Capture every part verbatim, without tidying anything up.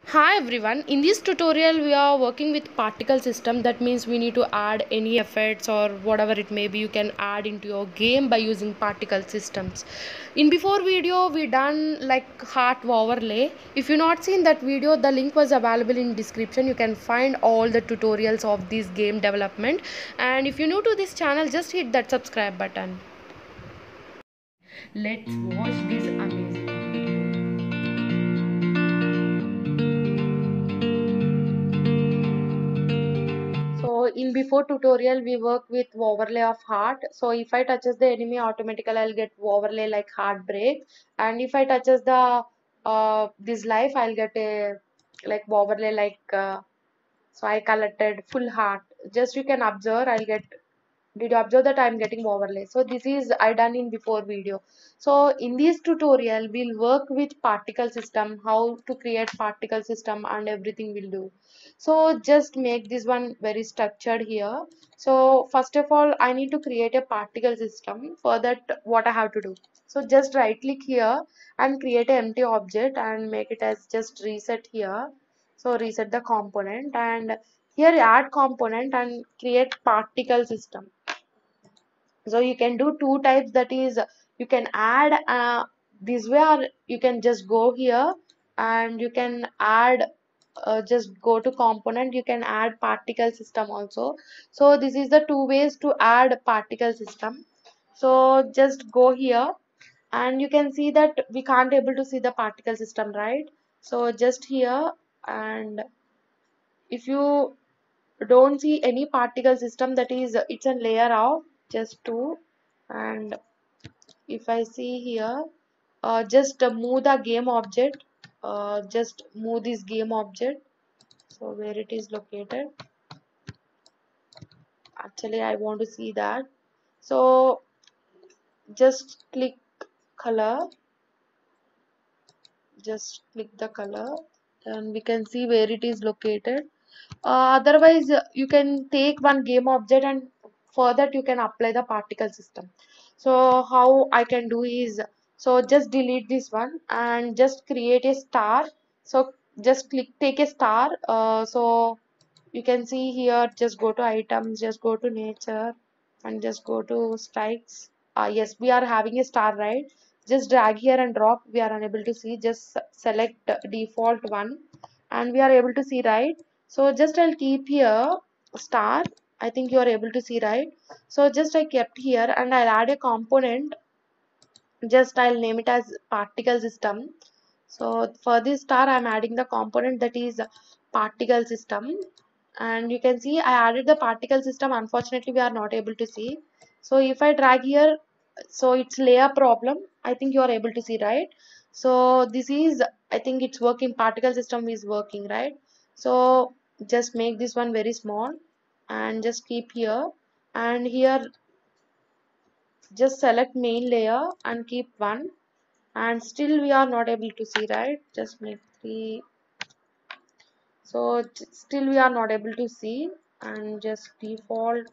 Hi everyone, in this tutorial we are working with particle system. That means we need to add any effects or whatever it may be you can add into your game by using particle systems. In before video we done like heart overlay. If you not seen that video, the link was available in description. You can find all the tutorials of this game development, and if you're new to this channel, just hit that subscribe button. Let's watch this amazing video. So in before tutorial we work with overlay of heart. So if I touches the enemy, automatically I'll get overlay like heartbreak, and if I touches the uh, this life, I'll get a like overlay like uh, so I collected full heart. Just you can observe, I'll get. Did you observe that I'm getting overlay? So this is I done in before video. So in this tutorial we'll work with particle system, how to create particle system and everything we'll do. So just make this one very structured here. So first of all I need to create a particle system. For that what I have to do, so just right click here and create an empty object and make it as just reset here. So reset the component, and here add component and create particle system. So you can do two types, that is you can add uh, this way, or you can just go here and you can add uh, just go to component, you can add particle system also. So this is the two ways to add particle system. So just go here and you can see that we can't able to see the particle system, right? So just here, and if you don't see any particle system, that is it's a layer of just two. And if I see here, uh, just uh, move the game object, uh, just move this game object, so where it is located. Actually I want to see that, so just click color, just click the color, and we can see where it is located. Uh, otherwise uh, you can take one game object and for that you can apply the particle system. So how I can do is, so just delete this one and just create a star. So just click take a star, uh, so you can see here, just go to items, just go to nature and just go to strikes. Uh, yes, we are having a star, right? Just drag here and drop, we are unable to see, just se- select default one and we are able to see, right? So just I'll keep here star, I think you are able to see, right? So just I kept here and I'll add a component, just I'll name it as particle system. So for this star I'm adding the component, that is particle system. And you can see I added the particle system, unfortunately we are not able to see. So if I drag here, so it's layer problem, I think you are able to see, right? So this is, I think it's working, particle system is working, right? So just make this one very small and just keep here, and here just select main layer and keep one, and still we are not able to see, right? Just make three, so still we are not able to see, and just default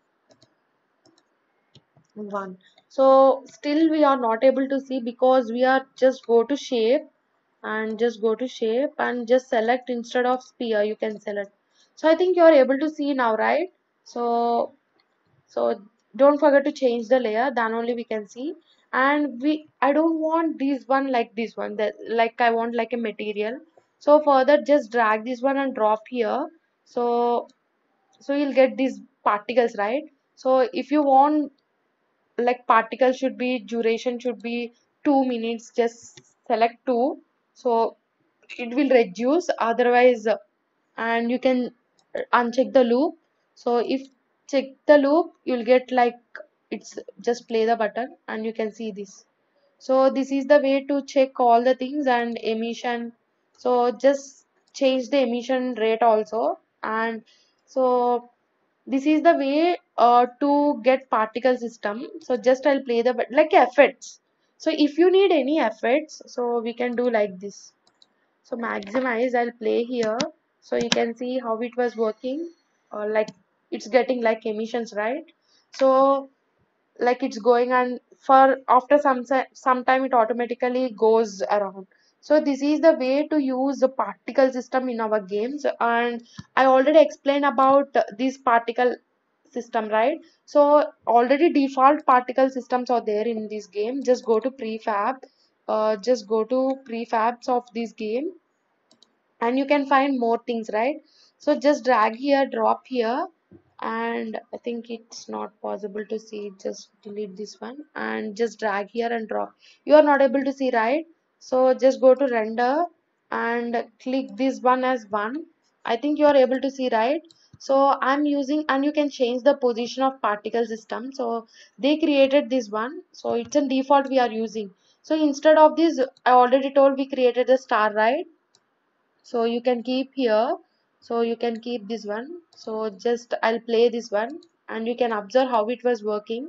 one. So still we are not able to see because we are just go to shape and just go to shape and just select, instead of sphere you can select. So I think you are able to see now, right? So so don't forget to change the layer, then only we can see. And we I don't want this one like this one, that like I want like a material. So for that just drag this one and drop here. So so you'll get these particles, right? So if you want like particle should be, duration should be two minutes, just select two, so it will reduce, otherwise uh, and you can uh, uncheck the loop. So if check the loop, you'll get like it's just play the button and you can see this. So this is the way to check all the things. And emission, so just change the emission rate also. And so this is the way uh, to get particle system. So just I'll play the, like effects. So if you need any effects, so we can do like this. So maximize, I'll play here, so you can see how it was working, or like it's getting like emissions, right? So like it's going, and for after some some time it automatically goes around. So this is the way to use the particle system in our games, and I already explained about this particle system, right? So already default particle systems are there in this game. Just go to prefab, uh, just go to prefabs of this game, and you can find more things, right? So just drag here, drop here, and I think it's not possible to see. Just delete this one and just drag here and drop. You are not able to see, right? So just go to render and click this one as one. I think you are able to see, right? So I'm using, and you can change the position of particle system. So they created this one, so it's a default we are using. So instead of this, I already told we created a star, right? So you can keep here, so you can keep this one. So just I'll play this one and you can observe how it was working.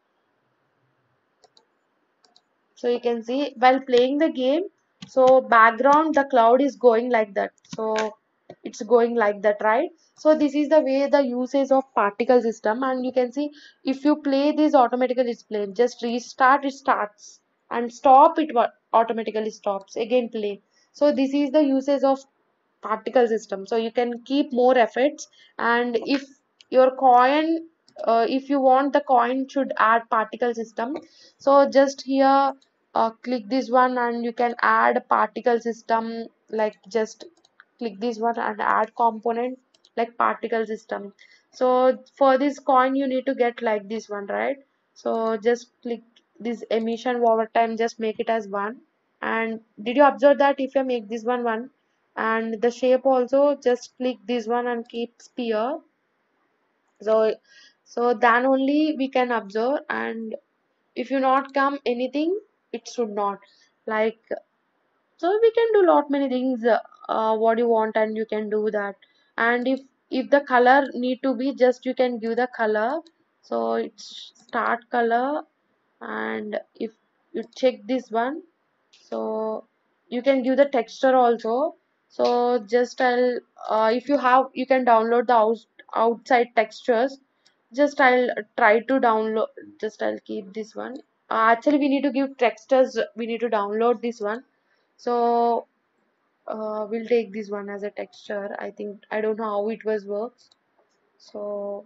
So you can see while playing the game, so background the cloud is going like that, so it's going like that, right? So this is the way the usage of particle system. And you can see if you play this automatically it's playing, just restart it starts, and stop it wa- automatically stops, again play. So this is the usage of particle system. So you can keep more effects. And if your coin, uh, if you want the coin should add particle system, so just here uh, click this one and you can add particle system, like just click this one and add component like particle system. So for this coin you need to get like this one, right? So just click this emission over time, just make it as one. And did you observe that if you make this one one, and the shape also just click this one and keep sphere. So so then only we can observe. And if you not come anything, it should not, like, so we can do lot many things, uh, uh, what you want and you can do that. And if if the color need to be, just you can give the color. So it's start color. And if you check this one, so you can give the texture also. So just I'll, uh, if you have, you can download the out, outside textures. Just I'll try to download, just I'll keep this one. Uh, actually we need to give textures, we need to download this one. So uh, we'll take this one as a texture. I think I don't know how it was works. So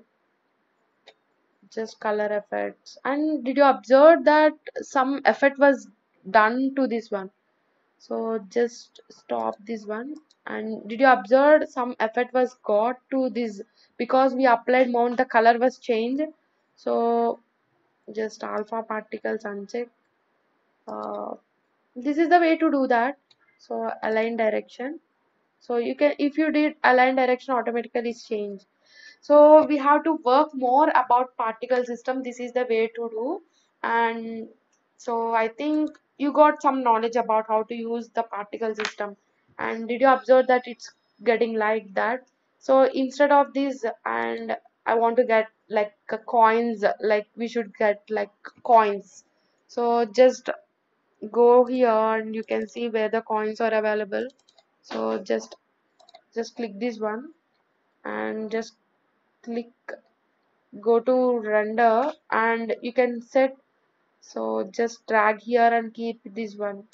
just color effects. And did you observe that some effect was done to this one? So just stop this one. And did you observe some effect was got to this, because we applied mount the color was changed. So just alpha particles uncheck. Uh, this is the way to do that. So align direction. So you can, if you did align direction automatically change. So we have to work more about particle system. This is the way to do. And so I think you got some knowledge about how to use the particle system. And did you observe that it's getting like that? So instead of this, and I want to get like uh, coins, like we should get like coins. So just go here and you can see where the coins are available. So just just click this one and just click, go to render and you can set. So just drag here and keep this one.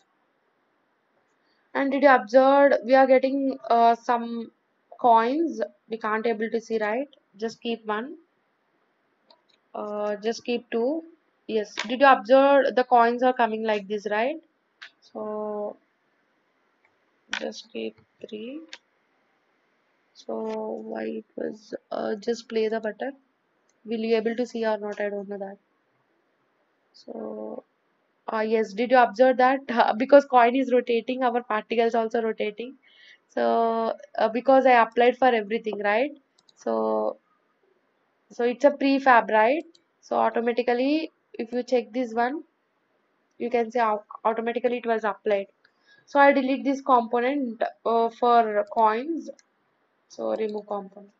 And did you observe we are getting uh, some coins, we can't able to see, right? Just keep one, uh, just keep two. Yes, did you observe the coins are coming like this, right? So just keep three. So why it was, uh, just play the button, will you able to see or not, I don't know that. So uh, yes, did you observe that? Because coin is rotating, our particles also rotating. So uh, because I applied for everything, right? So so it's a prefab, right? So automatically, if you check this one, you can say au- automatically it was applied. So I delete this component uh, for coins. So remove component.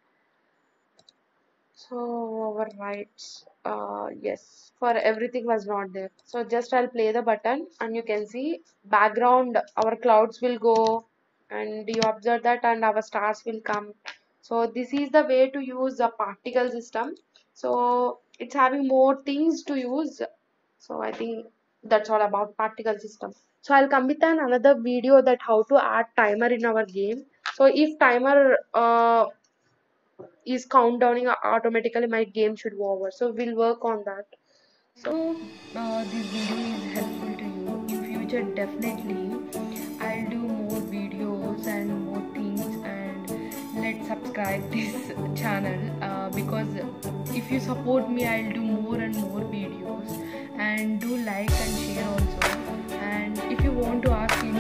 So our rights, uh, yes, for everything was not there. So just I'll play the button and you can see background, our clouds will go and you observe that, and our stars will come. So this is the way to use the particle system. So it's having more things to use. So I think that's all about particle system. So I'll come with an another video that how to add timer in our game. So if timer uh, is countdowning automatically, my game should be over. So we'll work on that. So uh, this video is helpful to you in future. Definitely I'll do more videos and more things, and let's subscribe this channel, uh, because if you support me I'll do more and more videos, and do like and share also. And if you want to ask any